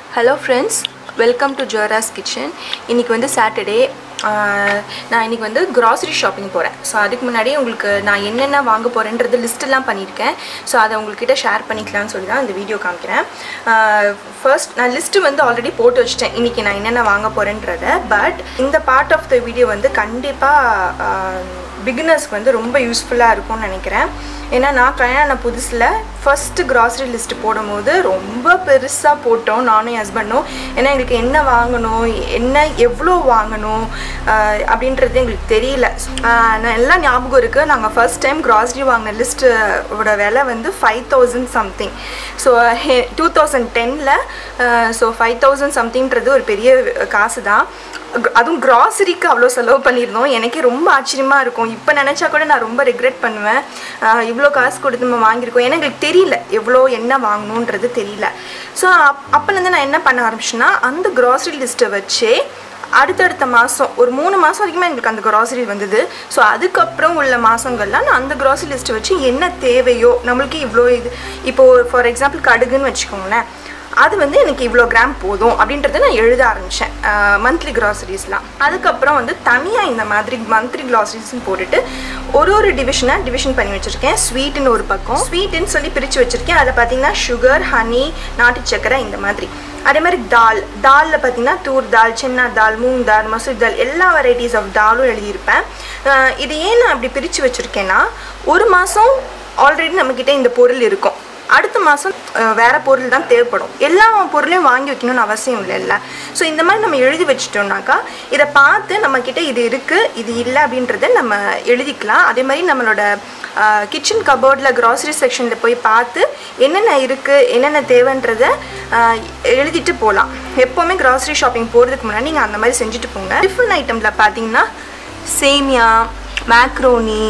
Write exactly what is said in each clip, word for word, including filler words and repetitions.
Hello friends, welcome to Jora's Kitchen. இன்னைக்கு வந்து Saturday. நான் இன்னைக்கு வந்து grocery shopping போறேன். சோ அதுக்கு முன்னாடி உங்களுக்கு நான் என்னென்ன வாங்க போறேன்றது லிஸ்ட் எல்லாம் பண்ணிருக்கேன். சோ அத உங்ககிட்ட ஷேர் பண்ணிக்கலாம்னு சொல்லி தான் இந்த வீடியோ காமிக்கிறேன். ஃபர்ஸ்ட் நான் லிஸ்ட் வந்து ஆல்ரெடி போட்டு வச்சிட்டேன். இன்னைக்கு நான் என்னென்ன வாங்க போறேன்றத. பட் இந்த பார்ட் ஆஃப் தி வீடியோ வந்து கண்டிப்பா பிகினர்ஸ்க்கு வந்து ரொம்ப யூஸ்ஃபுல்லா இருக்கும்னு நினைக்கிறேன். ஏன்னா நான் கல்யாண புதுசுல ஃபர்ஸ்ட் grocery லிஸ்ட் போடும்போது ரொம்ப பெருசா போட்டோம் நானும் என் ஹஸ்பண்டும். ஏன்னா எங்களுக்கு என்ன வாங்கணும், என்ன எவ்வளோ வாங்கணும் அப்படின்றது எங்களுக்கு தெரியல. நான் எல்லாம் ஞாபகம் இருக்கு. நாங்கள் ஃபர்ஸ்ட் டைம் grocery வாங்கின லிஸ்ட்டோட விலை வந்து five thousand something. So two thousand டென்ல ஸோ ஃபைவ் தௌசண்ட் சம்திங்கிறது ஒரு பெரிய காசு தான். அதுவும் கிராசரிக்கு அவ்வளோ செலவு பண்ணியிருந்தோம். எனக்கே ரொம்ப ஆச்சரியமாக இருக்கும். இப்போ நினச்சா கூட நான் ரொம்ப ரிக்ரெட் பண்ணுவேன். இவ்வளோ காசு கொடுத்து நம்ம வாங்கியிருக்கோம். ஏன்னா எங்களுக்கு தெரியல எவ்வளோ என்ன வாங்கணுன்றது தெரியல. ஸோ அப் அப்போலேருந்து நான் என்ன பண்ண ஆரம்பிச்சேன்னா அந்த கிராசரி லிஸ்ட்டை வச்சே அடுத்தடுத்த மாதம் ஒரு மூணு மாதம் வரைக்குமே எங்களுக்கு அந்த கிராசரி வந்தது. ஸோ அதுக்கப்புறம் உள்ள மாதங்கள்லாம் நான் அந்த கிராசரி லிஸ்ட்டை வச்சு என்ன தேவையோ நம்மளுக்கு இவ்வளோ இது இப்போது ஃபார் எக்ஸாம்பிள் கடுகுன்னு வச்சுக்கோங்களேன், அது வந்து எனக்கு இவ்வளோ கிராம் போதும் அப்படின்றத நான் எழுத ஆரம்பித்தேன் மந்த்லி கிராசரிஸ்லாம். அதுக்கப்புறம் வந்து தனியாக இந்த மாதிரி மந்த்லி கிராசரிஸ்ன்னு போட்டுட்டு ஒரு ஒரு டிவிஷனாக டிவிஷன் பண்ணி வச்சுருக்கேன். ஸ்வீட்டுன்னு ஒரு பக்கம் ஸ்வீட்டுன்னு சொல்லி பிரித்து வச்சுருக்கேன். அதில் பார்த்தீங்கன்னா சுகர், ஹனி, நாட்டு சக்கரை இந்த மாதிரி. அதே மாதிரி தால் தாலில் பார்த்தீங்கன்னா தூர் தால், சென்னா தால், மூங் தால், மசூர் தால் எல்லா வெரைட்டிஸ் ஆஃப் தாலும் எழுதியிருப்பேன். இது ஏன் நான் அப்படி பிரித்து வச்சுருக்கேன்னா ஒரு மாதம் ஆல்ரெடி நம்மக்கிட்ட இந்த பொருள் இருக்கும், அடுத்த மாதம் வேறு பொருள் தான் தேவைப்படும். எல்லா பொருளையும் வாங்கி வைக்கணும்னு அவசியம் இல்லைல்ல. ஸோ இந்த மாதிரி நம்ம எழுதி வச்சிட்டோம்னாக்கா இதை பார்த்து நம்மக்கிட்ட இது இருக்குது இது இல்லை அப்படின்றத நம்ம எழுதிக்கலாம். அதே மாதிரி நம்மளோட கிச்சன் கபோர்டில் கிராசரி செக்ஷனில் போய் பார்த்து என்னென்ன இருக்குது என்னென்ன தேவைன்றதை எழுதிட்டு போகலாம். எப்போவுமே கிராசரி ஷாப்பிங் போகிறதுக்கு முன்னாடி நீங்கள் அந்த மாதிரி செஞ்சுட்டு போங்க. டிஃபன் ஐட்டமில் பார்த்தீங்கன்னா சேமியா, மேக்ரோனி,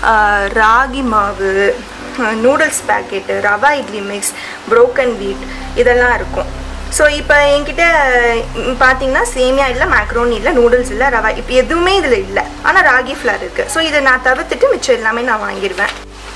ராகி மாவு, noodles packet, rava idli mix, broken wheat இதெல்லாம் இருக்கும். ஸோ இப்போ என்கிட்ட பார்த்தீங்கன்னா சேமியா இல்லை, மேக்ரோனி இல்லை, நூடுல்ஸ் இல்லை, ரவா இப்போ எதுவுமே இதில் இல்லை. ஆனால் ராகி ஃப்ளார் இருக்குது. ஸோ இதை நான் தவிர்த்துட்டு மிச்சம் எல்லாமே நான் வாங்கிடுவேன்.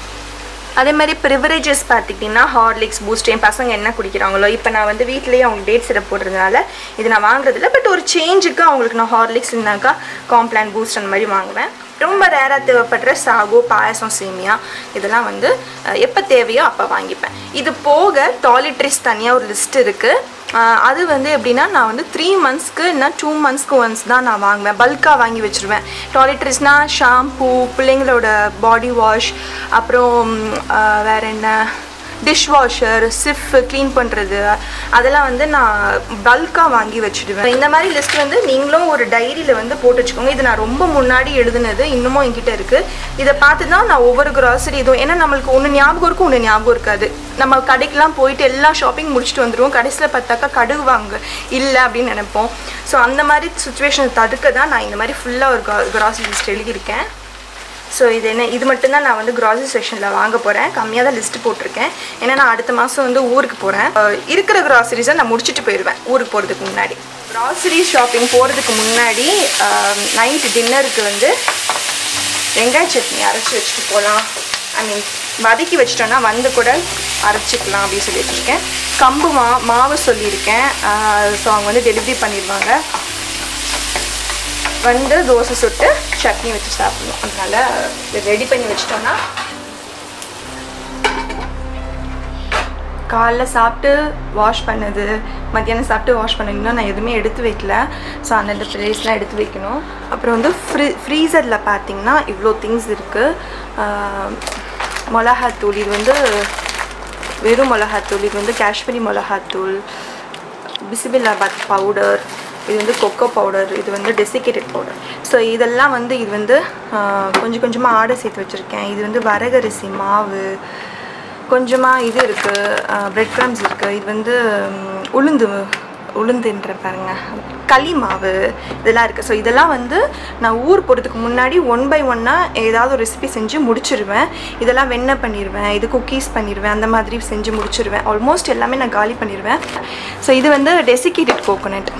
அதே மாதிரி ப்ரிவரேஜஸ் பார்த்துக்கிட்டிங்கன்னா ஹார்லிக்ஸ், பூஸ்ட், என் பசங்க என்ன குடிக்கிறாங்களோ இப்போ நான் வந்து வீட்டிலேயே அவங்களுக்கு டேட் சிரப் போடுறதுனால இது நான் வாங்குறதில்ல. பட் ஒரு சேஞ்சுக்கு அவங்களுக்கு நான் ஹார்லிக்ஸ் இருந்தாக்கா காம்ப்ளான், பூஸ்ட் அந்த மாதிரி வாங்குவேன். ரொம்ப ரேராக தேவைப்படுற சாகோ, பாயசம், சேமியா இதெல்லாம் வந்து எப்போ தேவையோ அப்போ வாங்கிப்பேன். இது போக டாய்லெட்ரிஸ் தனியாக ஒரு லிஸ்ட் இருக்குது. அது வந்து எப்படின்னா நான் வந்து த்ரீ மந்த்ஸ்க்கு இல்லைனா டூ மந்த்ஸ்க்கு ஒன்ஸ் தான் நான் வாங்குவேன். பல்காக வாங்கி வச்சுருவேன். டாய்லெட்ரிஸ்னால் ஷாம்பூ, பிள்ளைங்களோட பாடி வாஷ், அப்புறம் வேறு என்ன டிஷ் வாஷர், சிஃப் க்ளீன் பண்ணுறது அதெல்லாம் வந்து நான் பல்காக வாங்கி வச்சுடுவேன். இந்த மாதிரி லிஸ்ட் வந்து நீங்களும் ஒரு டைரியில் வந்து போட்டு வச்சுக்கோங்க. இது நான் ரொம்ப முன்னாடி எழுதுனது, இன்னமும் என்கிட்ட இருக்குது. இதை பார்த்து தான் நான் ஒவ்வொரு கிராசரி இதுவும், ஏன்னா நம்மளுக்கு ஒன்று ஞாபகம் இருக்கும் ஒன்று ஞாபகம் இருக்காது. நம்ம கடைக்கெலாம் போயிட்டு எல்லா ஷாப்பிங் முடிச்சுட்டு வந்துடுவோம், கடைசியில் பார்த்தாக்கா கடுகு வாங்க இல்லை அப்படின்னு நினைப்போம். ஸோ அந்த மாதிரி சுச்சுவேஷனை தடுக்க தான் நான் இந்த மாதிரி ஃபுல்லாக ஒரு கிராசரி லிஸ்ட் எழுதியிருக்கேன். ஸோ இது என்ன இது மட்டும்தான் நான் வந்து கிராசரி செக்ஷனில் வாங்க போகிறேன். கம்மியாக தான் லிஸ்ட்டு போட்டிருக்கேன். ஏன்னா நான் அடுத்த மாதம் வந்து ஊருக்கு போகிறேன். இருக்கிற கிராசரிஸை நான் முடிச்சுட்டு போயிடுவேன் ஊருக்கு போகிறதுக்கு முன்னாடி. கிராசரி ஷாப்பிங் போகிறதுக்கு முன்னாடி நைட் டின்னருக்கு வந்து வெங்காய சட்னி அரைச்சி வச்சுட்டு போகலாம், ஐ மீன் வதக்கி வச்சிட்டோன்னா வந்து கூட அரைச்சிக்கலாம் அப்படின்னு சொல்லி வச்சுருக்கேன். கம்பு மா மாவு சொல்லியிருக்கேன். ஸோ அவங்க வந்து டெலிவரி பண்ணிடுவாங்க. வந்து தோசை சுட்டு சட்னி வச்சு சாப்பிடணும். அதனால இதை ரெடி பண்ணி வச்சிட்டோன்னா காலைல சாப்பிட்டு வாஷ் பண்ணது, மத்தியானம் சாப்பிட்டு வாஷ் பண்ணணும். நான் எதுவுமே எடுத்து வைக்கல. ஸோ அந்தந்த ப்ளேஸ்லாம் எடுத்து வைக்கணும். அப்புறம் வந்து ஃப்ரீ ஃப்ரீசரில் பார்த்திங்கன்னா இவ்வளோ திங்ஸ் இருக்குது. மிளகாத்தூள், இது வந்து வெறும் மிளகாத்தூள், இது வந்து காஷ்மீரி மிளகாத்தூள், பிசிபில்லாபாத் பவுடர், இது வந்து கொக்கோ பவுடர், இது வந்து டெசிகேட்டட் பவுடர். ஸோ இதெல்லாம் வந்து இது வந்து கொஞ்சம் கொஞ்சமாக ஆடை சேர்த்து வச்சுருக்கேன். இது வந்து வரகரிசி மாவு, கொஞ்சமாக இது இருக்குது, பிரெட் க்ரம்ஸ் இருக்குது. இது வந்து உளுந்து உளுந்துன்ற பாருங்க, களி மாவு இதெல்லாம் இருக்குது. ஸோ இதெல்லாம் வந்து நான் ஊர் போகிறதுக்கு முன்னாடி ஒன் பை ஒன்னாக ஏதாவது ஒரு ரெசிபி செஞ்சு முடிச்சிடுவேன். இதெல்லாம் வெண்ணெய் பண்ணிடுவேன், இது குக்கீஸ் பண்ணிடுவேன், அந்த மாதிரி செஞ்சு முடிச்சிடுவேன். ஆல்மோஸ்ட் எல்லாமே நான் காலி பண்ணிடுவேன். ஸோ இது வந்து டெசிகேட்டட் கோகோனட்,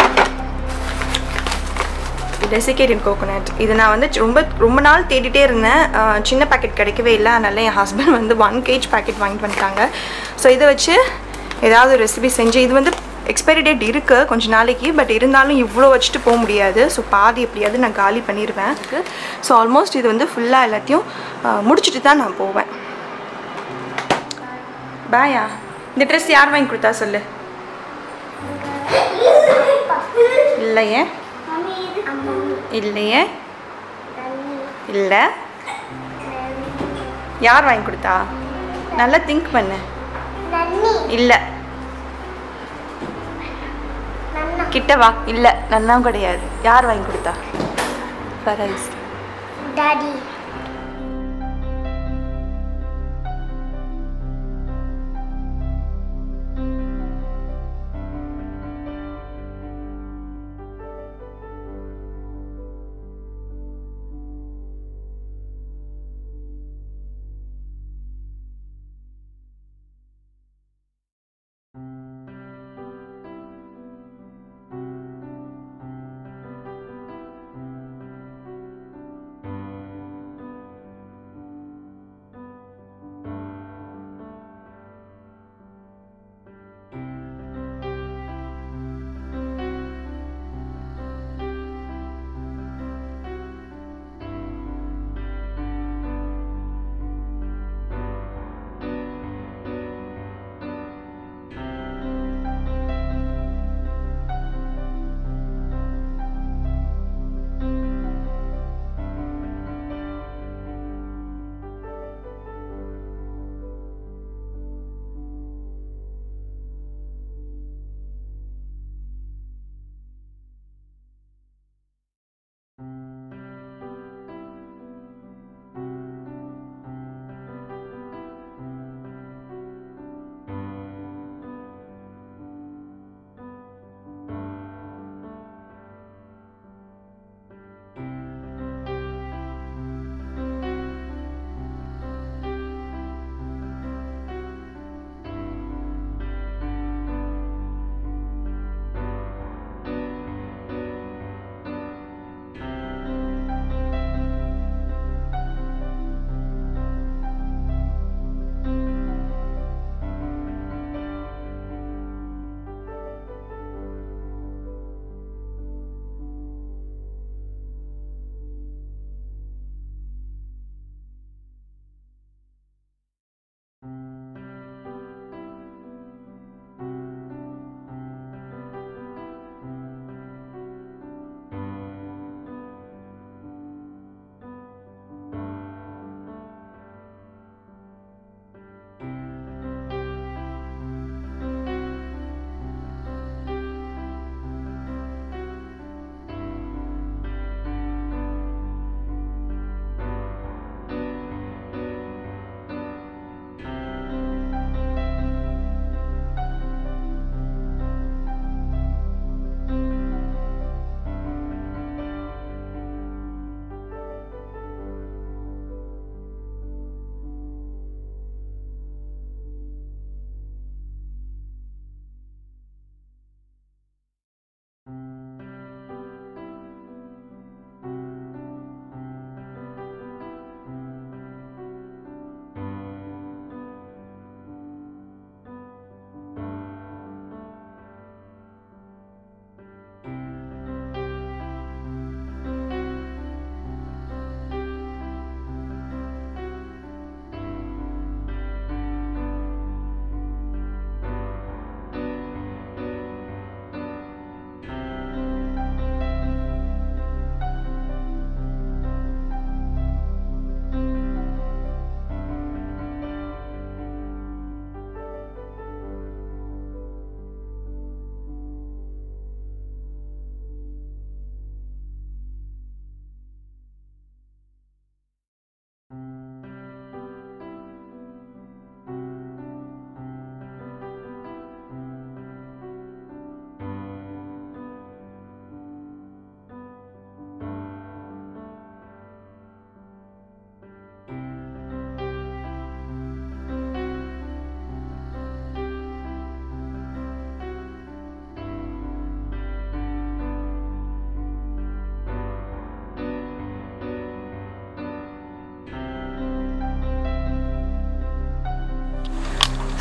டெசிகேட்டட் கோகோனட். இது நான் வந்து ரொம்ப ரொம்ப நாள் தேடிட்டே இருந்தேன். சின்ன பேக்கெட் கிடைக்கவே இல்லை. அதனால என் ஹஸ்பண்ட் வந்து ஒன் கேஜ் பேக்கெட் வாங்கிட்டு வந்துட்டாங்க. ஸோ இதை வச்சு ஏதாவது ரெசிபி செஞ்சு இது வந்து எக்ஸ்பைரி டேட் இருக்குது கொஞ்ச நாளைக்கு, பட் இருந்தாலும் இவ்வளோ வச்சுட்டு போக முடியாது. ஸோ பாதி எப்படியாவது நான் காலி பண்ணிடுவேன். ஸோ ஆல்மோஸ்ட் இது வந்து ஃபுல்லாக எல்லாத்தையும் முடிச்சுட்டு தான் நான் போவேன். பாயா, இந்த ட்ரெஸ் யார் வாங்கி கொடுத்தா சொல்லு. இல்லையே இல்லையே இல்லை, யார் வாங்கி கொடுத்தா? நல்லா திங்க் பண்ணு. இல்லை, கிட்ட வா. இல்லை, நன்னாவும் கிடையாது. யார் வாங்கி கொடுத்தா? Faraz daddy.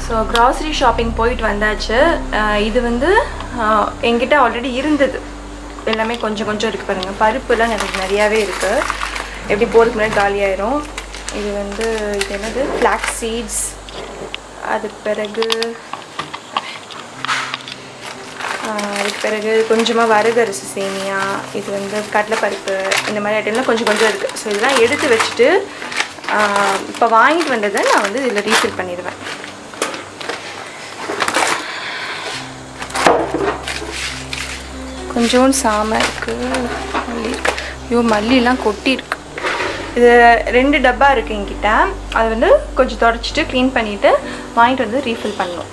So grocery shopping போயிட்டு வந்தாச்சு. இது வந்து என்கிட்ட ஆல்ரெடி இருந்தது, எல்லாமே கொஞ்சம் கொஞ்சம் இருக்குது பாருங்கள். பருப்புலாம் எனக்கு நிறையாவே இருக்குது, எப்படி போகிறதுக்கு முன்னாடி காலியாயிரும். இது வந்து இது என்னது ஃப்ளாக்ஸ் சீட்ஸ், அதுக்கு பிறகு அதுக்கு பிறகு கொஞ்சமாக வரகரிசி சேமியா, இது வந்து கடலைப்பருப்பு, இந்த மாதிரி ஐட்டம்லாம் கொஞ்சம் கொஞ்சம் இருக்குது. ஸோ இதெல்லாம் எடுத்து வச்சுட்டு இப்போ வாங்கிட்டு வந்ததை நான் வந்து இதில் ரீஃபில் பண்ணிடுவேன். கொஞ்சோண்டு சாமை இருக்குது, மல்லி இருக்குது. ஐயோ மல்லிலாம் கொட்டி இருக்கு. இது ரெண்டு டப்பா இருக்குது என்கிட்ட, அதை வந்து கொஞ்சம் தொடச்சிட்டு க்ளீன் பண்ணிவிட்டு வாங்கிட்டு வந்து ரீஃபில் பண்ணணும்.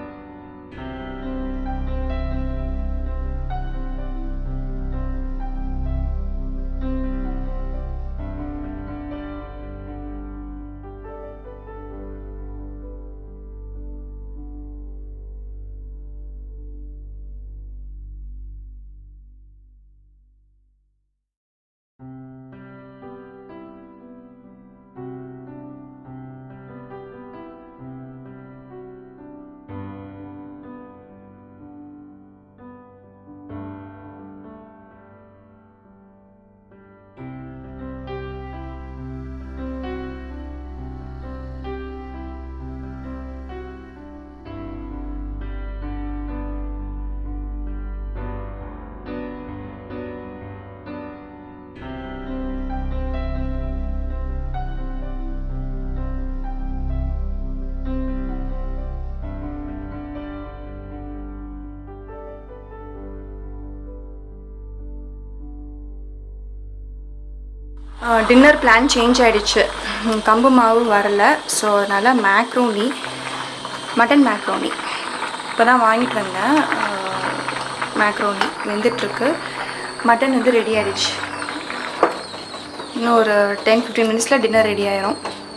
டின்னர் பிளான் சேஞ்ச் ஆகிடுச்சு, கம்பு மாவு வரலை. ஸோ அதனால் மேக்ரோனி, மட்டன் மேக்ரோனி இப்போ தான் வாங்கிட்டு வந்தேன். மேக்ரோனி வெந்துட்டுருக்கு, மட்டன் வந்து ரெடி ஆகிடுச்சு. இன்னும் ஒரு டென் ஃபிஃப்டீன் மினிட்ஸில் டின்னர் ரெடி ஆயிரும்.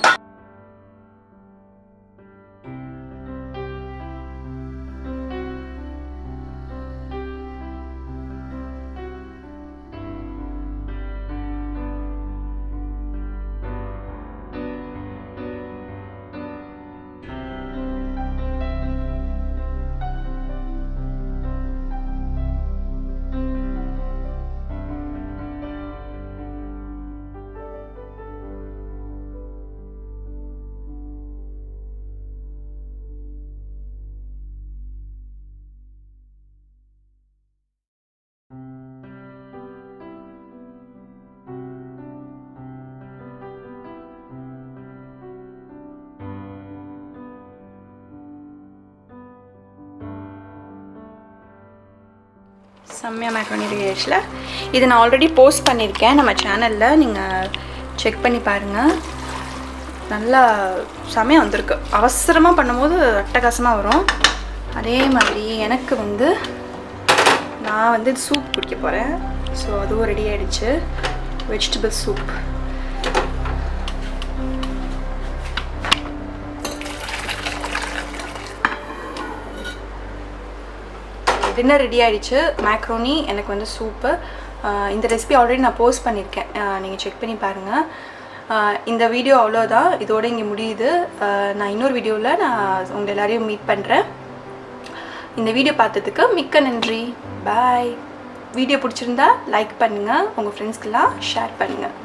செம்மையாக மேக்ரோனி ரெடி ஆயிடுச்சுல. இது நான் ஆல்ரெடி போஸ்ட் பண்ணியிருக்கேன் நம்ம சேனலில், நீங்கள் செக் பண்ணி பாருங்கள். நல்லா செம்மையாக வந்திருக்கு. அவசரமாக பண்ணும்போது அட்டகாசமாக வரும். அதே மாதிரி எனக்கு வந்து நான் வந்து சூப் குடிக்க போகிறேன். ஸோ அதுவும் ரெடி ஆகிடுச்சு, வெஜிடபிள் சூப். டின்னர் ரெடி ஆகிடுச்சு, மேக்ரோனி, எனக்கு வந்து சூப்பு. இந்த ரெசிபி ஆல்ரெடி நான் போஸ்ட் பண்ணியிருக்கேன், நீங்கள் செக் பண்ணி பாருங்கள். இந்த வீடியோ அவ்வளோதான், இதோடு இங்கே முடியுது. நான் இன்னொரு வீடியோவில் நான் உங்கள் எல்லாரையும் மீட் பண்ணுறேன். இந்த வீடியோ பார்த்ததுக்கு மிக்க நன்றி. பாய். வீடியோ பிடிச்சிருந்தா லைக் பண்ணுங்கள், உங்கள் ஃப்ரெண்ட்ஸ்க்கெல்லாம் ஷேர் பண்ணுங்கள்.